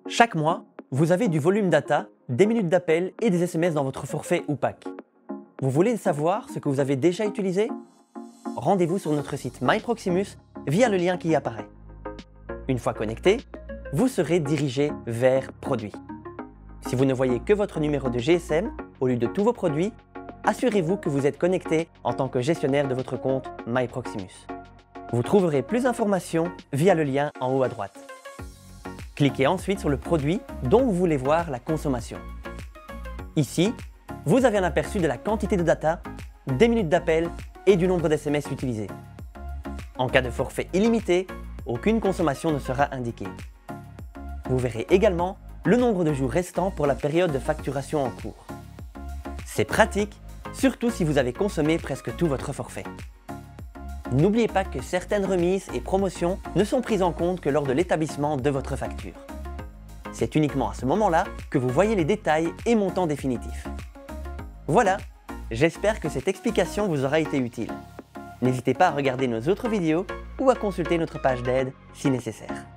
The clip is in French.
Chaque mois, vous avez du volume data, des minutes d'appel et des SMS dans votre forfait ou pack. Vous voulez savoir ce que vous avez déjà utilisé? Rendez-vous sur notre site MyProximus via le lien qui y apparaît. Une fois connecté, vous serez dirigé vers Produits. Si vous ne voyez que votre numéro de GSM au lieu de tous vos produits, assurez-vous que vous êtes connecté en tant que gestionnaire de votre compte MyProximus. Vous trouverez plus d'informations via le lien en haut à droite. Cliquez ensuite sur le produit dont vous voulez voir la consommation. Ici, vous avez un aperçu de la quantité de data, des minutes d'appel et du nombre d'SMS utilisés. En cas de forfait illimité, aucune consommation ne sera indiquée. Vous verrez également le nombre de jours restants pour la période de facturation en cours. C'est pratique, surtout si vous avez consommé presque tout votre forfait. N'oubliez pas que certaines remises et promotions ne sont prises en compte que lors de l'établissement de votre facture. C'est uniquement à ce moment-là que vous voyez les détails et montants définitifs. Voilà, j'espère que cette explication vous aura été utile. N'hésitez pas à regarder nos autres vidéos ou à consulter notre page d'aide si nécessaire.